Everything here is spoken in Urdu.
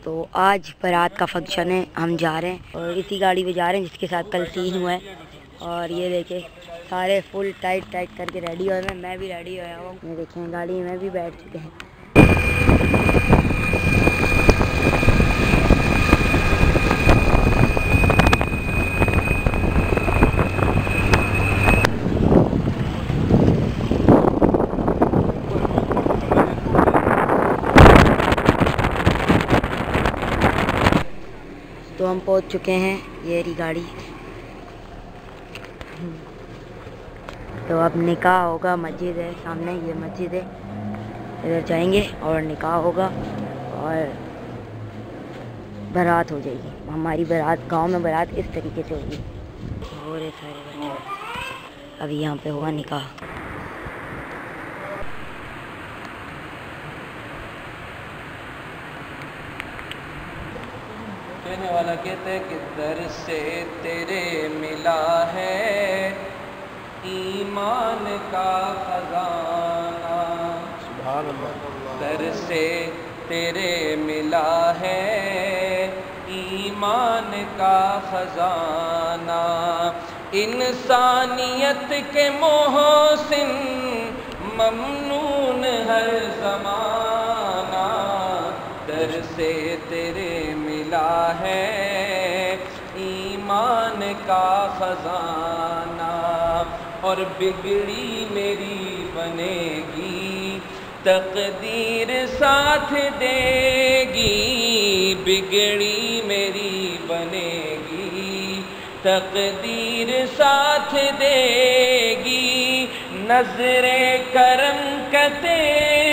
تو آج بارات کا فنکشن ہے، ہم جا رہے ہیں اور اسی گاڑی پہ جا رہے ہیں جس کے ساتھ کل سین ہوا ہے۔ اور یہ دیکھیں سارے فل ٹائٹ کر کے ریڈی ہوئے ہیں، میں بھی ریڈی ہوا ہوں۔ یہ دیکھیں گاڑی میں بھی بیٹھ چکے ہیں۔ تو ہم پہنچ چکے ہیں، یہ رہی گاڑی۔ تو اب نکاح ہوگا، مسجد ہے سامنے، یہ مسجد ہے، ادھر جائیں گے اور نکاح ہوگا اور بارات ہو جائے گی۔ ہماری بارات گاؤں میں بارات اس طریقے سے ہوگی۔ اور سارے بچے ابھی یہاں پہ ہوگا نکاح۔ کہنے والا کہتا ہے کہ در سے تیرے ملا ہے ایمان کا خزانہ، سبحان اللہ۔ در سے تیرے ملا ہے ایمان کا خزانہ، انسانیت کے محسن ممنون ہر زمانہ، در سے تیرے ملا ہے ایمان کا خزانہ، اور بگڑی میری بنے گی تقدیر ساتھ دے گی، بگڑی میری بنے گی تقدیر ساتھ دے گی، نظر کرم کا تیری